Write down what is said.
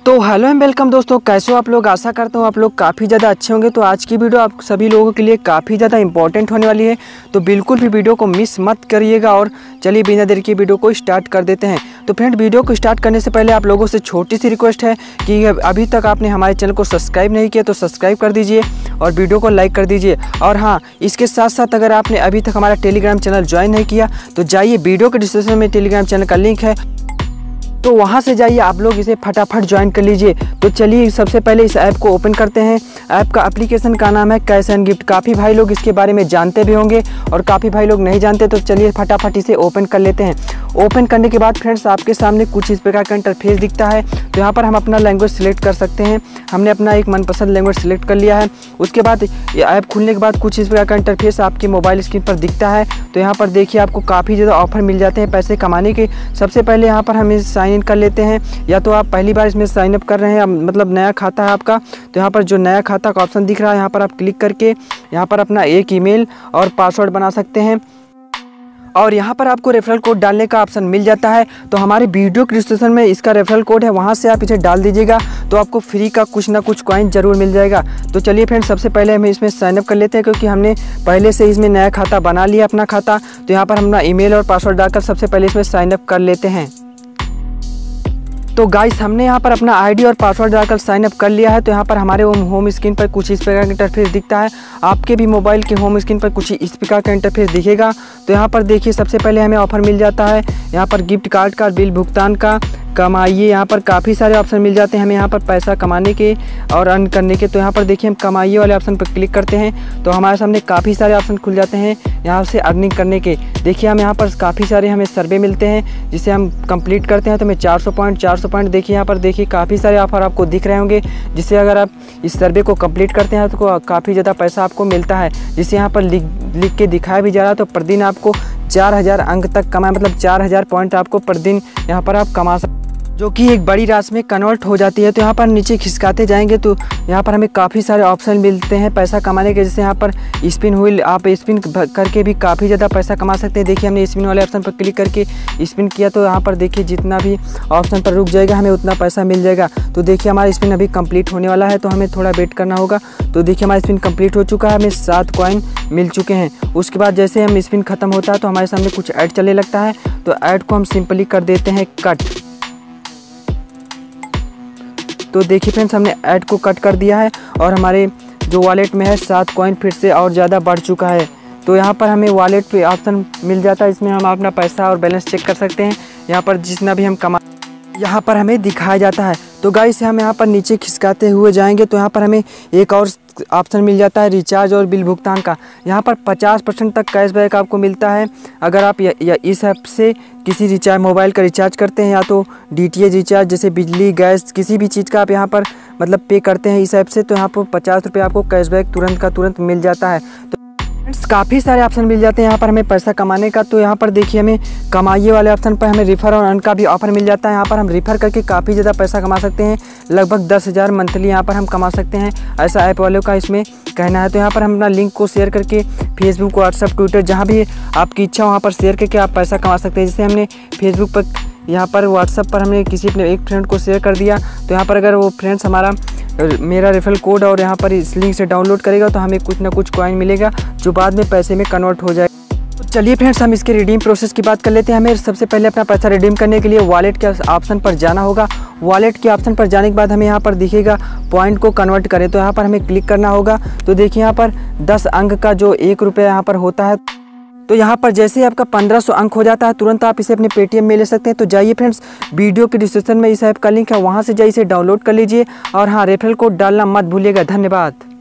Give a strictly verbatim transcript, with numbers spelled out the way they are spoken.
तो hello and welcome दोस्तों, कैसे हो आप लोग। आशा करता हूँ आप लोग काफ़ी ज़्यादा अच्छे होंगे। तो आज की वीडियो आप सभी लोगों के लिए काफ़ी ज़्यादा इंपॉर्टेंट होने वाली है, तो बिल्कुल भी वीडियो को मिस मत करिएगा। और चलिए बिना देर के वीडियो को स्टार्ट कर देते हैं। तो फ्रेंड, वीडियो को स्टार्ट करने से पहले आप लोगों से छोटी सी रिक्वेस्ट है कि अभी तक आपने हमारे चैनल को सब्सक्राइब नहीं किया तो सब्सक्राइब कर दीजिए और वीडियो को लाइक कर दीजिए। और हाँ, इसके साथ साथ अगर आपने अभी तक हमारा टेलीग्राम चैनल ज्वाइन नहीं किया तो जाइए, वीडियो के डिस्क्रिप्शन में टेलीग्राम चैनल का लिंक है, तो वहाँ से जाइए, आप लोग इसे फटाफट ज्वाइन कर लीजिए। तो चलिए सबसे पहले इस ऐप को ओपन करते हैं। ऐप का एप्लीकेशन का नाम है कैश एंड गिफ्ट। काफ़ी भाई लोग इसके बारे में जानते भी होंगे और काफ़ी भाई लोग नहीं जानते, तो चलिए फटाफट इसे ओपन कर लेते हैं। ओपन करने के बाद फ्रेंड्स आपके सामने कुछ इस प्रकार का इंटरफेस दिखता है। तो यहाँ पर हम अपना लैंग्वेज सिलेक्ट कर सकते हैं। हमने अपना एक मनपसंद लैंग्वेज सिलेक्ट कर लिया है। उसके बाद ये ऐप खुलने के बाद कुछ इस प्रकार का इंटरफेस आपके मोबाइल स्क्रीन पर दिखता है। तो यहाँ पर देखिए आपको काफ़ी ज़्यादा ऑफर मिल जाते हैं पैसे कमाने के। सबसे पहले यहाँ पर हम साइन इन कर लेते हैं, या तो आप पहली बार इसमें साइन अप कर रहे हैं, मतलब नया खाता है आपका, तो यहाँ पर जो नया खाता का ऑप्शन दिख रहा है यहाँ पर आप क्लिक करके यहाँ पर अपना एक ईमेल और पासवर्ड बना सकते हैं। और यहाँ पर आपको रेफरल कोड डालने का ऑप्शन मिल जाता है। तो हमारे वीडियो के डिस्क्रिप्शन में इसका रेफरल कोड है, वहाँ से आप इसे डाल दीजिएगा तो आपको फ्री का कुछ ना कुछ कॉइन जरूर मिल जाएगा। तो चलिए फ्रेंड्स, सबसे पहले हम इसमें साइन अप कर लेते हैं, क्योंकि हमने पहले से इसमें नया खाता बना लिया अपना खाता। तो यहाँ पर हम अपना ईमेल और पासवर्ड डालकर सबसे पहले इसमें साइन अप कर लेते हैं। तो गाइस, हमने यहाँ पर अपना आईडी और पासवर्ड डालकर साइन अप कर लिया है। तो यहाँ पर हमारे होम स्क्रीन पर कुछ इस प्रकार का इंटरफेस दिखता है। आपके भी मोबाइल के होम स्क्रीन पर कुछ इस प्रकार का इंटरफेस दिखेगा। तो यहाँ पर देखिए सबसे पहले हमें ऑफर मिल जाता है यहाँ पर गिफ्ट कार्ड का, बिल भुगतान का, कमाइए। यहाँ पर काफ़ी सारे ऑप्शन मिल जाते हैं हमें यहाँ पर पैसा कमाने के और अर्न करने के। तो यहाँ पर देखिए हम कमाइए वाले ऑप्शन पर क्लिक करते हैं तो हमारे सामने काफ़ी सारे ऑप्शन खुल जाते हैं यहाँ से अर्निंग करने के। देखिए हम यहाँ पर काफ़ी सारे हमें सर्वे मिलते हैं, जिसे हम कंप्लीट करते हैं तो हमें चार सौ पॉइंट चार सौ पॉइंट देखिए यहाँ पर देखिए काफ़ी सारे ऑफर आपको दिख रहे होंगे, जिससे अगर आप इस सर्वे को कंप्लीट करते हैं तो काफ़ी ज़्यादा पैसा आपको मिलता है। जिसे यहाँ पर लिख लिख के दिखाया भी जा रहा है। तो प्रतिदिन आपको चार हज़ार अंक तक कमाए, मतलब चार हज़ार पॉइंट आपको प्रतिदिन यहाँ पर आप कमा सकते, जो कि एक बड़ी राशि में कन्वर्ट हो जाती है। तो यहाँ पर नीचे खिसकाते जाएंगे तो यहाँ पर हमें काफ़ी सारे ऑप्शन मिलते हैं पैसा कमाने के। जैसे यहाँ पर स्पिन व्हील, आप स्पिन करके भी काफ़ी ज़्यादा पैसा कमा सकते हैं। देखिए हमने स्पिन वाले ऑप्शन पर क्लिक करके स्पिन किया तो यहाँ पर देखिए जितना भी ऑप्शन पर रुक जाएगा हमें उतना पैसा मिल जाएगा। तो देखिए हमारा स्पिन अभी कंप्लीट होने वाला है, तो हमें थोड़ा वेट करना होगा। तो देखिए हमारा स्पिन कंप्लीट हो चुका है, हमें सात कॉइन मिल चुके हैं। उसके बाद जैसे हम स्पिन खत्म होता है तो हमारे सामने कुछ ऐड चलने लगता है। तो ऐड को हम सिंपली कर देते हैं कट। तो देखिए फ्रेंड्स, हमने ऐड को कट कर दिया है और हमारे जो वॉलेट में है सात कॉइन फिर से और ज़्यादा बढ़ चुका है। तो यहाँ पर हमें वॉलेट पे ऑप्शन मिल जाता है, इसमें हम अपना पैसा और बैलेंस चेक कर सकते हैं। यहाँ पर जितना भी हम कमा यहाँ पर हमें दिखाया जाता है। तो गाइस हम यहाँ पर नीचे खिसकाते हुए जाएंगे तो यहाँ पर हमें एक और ऑप्शन मिल जाता है रिचार्ज और बिल भुगतान का। यहाँ पर पचास परसेंट तक कैशबैक आपको मिलता है अगर आप या, या इस ऐप से किसी रिचार्ज मोबाइल का रिचार्ज करते हैं, या तो डीटीएच रिचार्ज जैसे बिजली गैस किसी भी चीज़ का आप यहाँ पर मतलब पे करते हैं इस ऐप से, तो यहाँ पर पचास रुपये आपको कैशबैक तुरंत का तुरंत मिल जाता है। तो फ्रेंड्स काफ़ी सारे ऑप्शन मिल जाते हैं यहाँ पर हमें पैसा कमाने का। तो यहाँ पर देखिए हमें कमाइए वाले ऑप्शन पर हमें रिफ़र और अर्न का भी ऑफर मिल जाता है। यहाँ पर हम रिफ़र करके काफ़ी ज़्यादा पैसा कमा सकते हैं, लगभग दस हज़ार मंथली यहाँ पर हम कमा सकते हैं, ऐसा ऐप वालों का इसमें कहना है। तो यहाँ पर हम अपना लिंक को शेयर करके फेसबुक, व्हाट्सअप, ट्विटर जहाँ भी आपकी इच्छा वहाँ पर शेयर करके आप पैसा कमा सकते हैं। जैसे हमने फेसबुक पर, यहाँ पर व्हाट्सअप पर हमने किसी अपने एक फ्रेंड को शेयर कर दिया, तो यहाँ पर अगर वो फ्रेंड्स हमारा मेरा रेफरल कोड और यहाँ पर इस लिंक से डाउनलोड करेगा तो हमें कुछ ना कुछ कॉइन मिलेगा, जो बाद में पैसे में कन्वर्ट हो जाएगा। तो चलिए फ्रेंड्स, हम इसके रिडीम प्रोसेस की बात कर लेते हैं। हमें सबसे पहले अपना पैसा रिडीम करने के लिए वॉलेट के ऑप्शन पर जाना होगा। वॉलेट के ऑप्शन पर जाने के बाद हमें यहाँ पर दिखेगा पॉइंट को कन्वर्ट करें, तो यहाँ पर हमें क्लिक करना होगा। तो देखिए यहाँ पर दस अंक का जो एक रुपये यहाँ पर होता है, तो यहाँ पर जैसे ही आपका पंद्रह सौ अंक हो जाता है तुरंत आप इसे अपने पेटीएम में ले सकते हैं। तो जाइए फ्रेंड्स, वीडियो के डिस्क्रिप्शन में इस ऐप का लिंक है, वहाँ से जाइए इसे डाउनलोड कर लीजिए। और हाँ, रेफरल कोड डालना मत भूलिएगा। धन्यवाद।